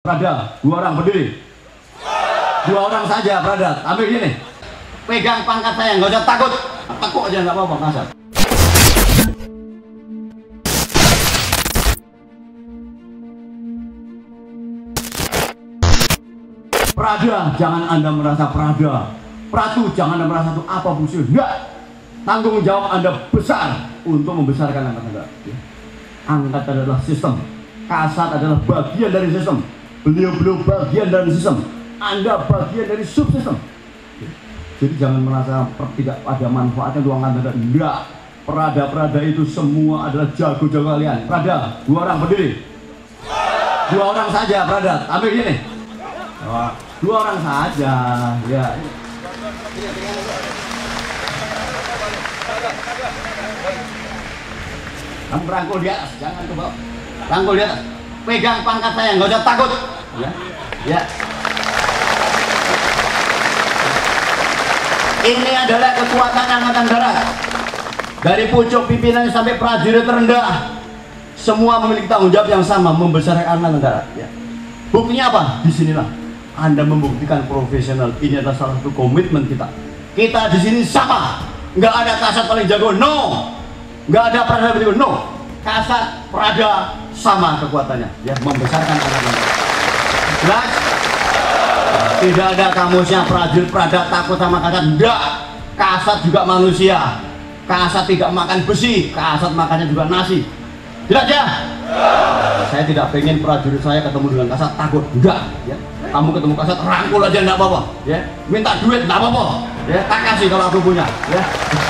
Prada, 2 orang berdiri. 2 orang saja, Prada. Ambil gini. Pegang pangkat saya, nggak usah takut. Tekuk aja nggak apa-apa, kasar. Prada, jangan Anda merasa Prada. Pratu, jangan Anda merasa itu apa musuh. Enggak. Tanggung jawab Anda besar untuk membesarkan angkatan darat. Angkatan adalah sistem. Kasat adalah bagian dari sistem. Beliau bagian dari sistem. Anda bagian dari subsistem. Jadi jangan merasa tidak ada manfaatnya untuk angkatan darat. Enggak. Prada itu semua adalah jago-jago kalian. Prada, 2 orang berdiri. 2 orang saja, Prada. Ambil gini. 2 orang saja. Ya. Kamu rangkul di atas, jangan ke bawah. Rangkul di atas. Pegang pangkat saya, nggak usah takut. Ya. Ya. Ini adalah kekuatan angkatan darat. Dari pucuk pimpinan sampai prajurit terendah, semua memiliki tanggung jawab yang sama membesarkan angkatan darat. Ya. Buktinya apa? Disinilah Anda membuktikan profesional. Ini adalah salah satu komitmen kita. Kita di sini sama. Nggak ada kasat paling jago, no. Nggak ada Prada paling jago, no. Kasat, Prada sama kekuatannya, ya, membesarkan angkatan darat. Jelas? Tidak ada kamusnya prajurit Prada takut sama kasat. Enggak. Kasat juga manusia. Kasat tidak makan besi, kasat makannya juga nasi. Jelas ya? Saya tidak pengen prajurit saya ketemu dengan kasat takut. Enggak, ya. Kamu ketemu kasat rangkul aja enggak apa-apa, ya. Minta duit enggak apa-apa, ya. Tak kasih kalau aku punya, ya.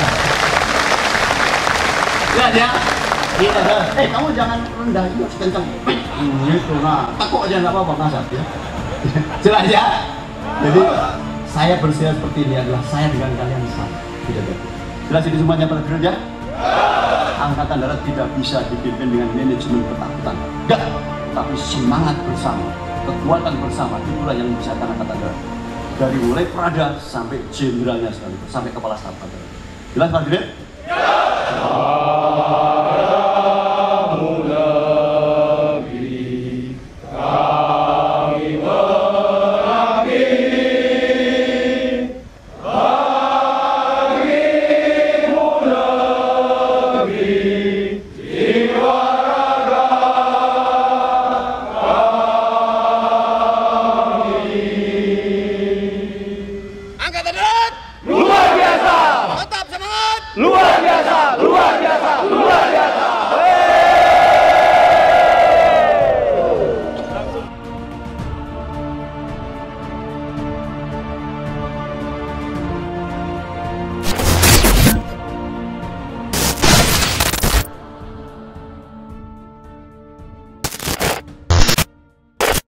Lihat ya. Ini ada. Kamu jangan rendah itu kencang. Gitu, nah. Tekuk aja enggak apa-apa kasat, ya. Jelas ya? Jadi saya bersiap seperti ini adalah saya dengan kalian sama. Tidak ada. Jelas ini semuanya prajurit ya? Angkatan darat tidak bisa dipimpin dengan manajemen ketakutan. Enggak, tapi semangat bersama, kekuatan bersama, itulah yang membesarkan angkatan darat. Dari mulai Prada sampai jenderalnya sekali, sampai kepala staf angkatan darat. Jelas prajurit? Ya.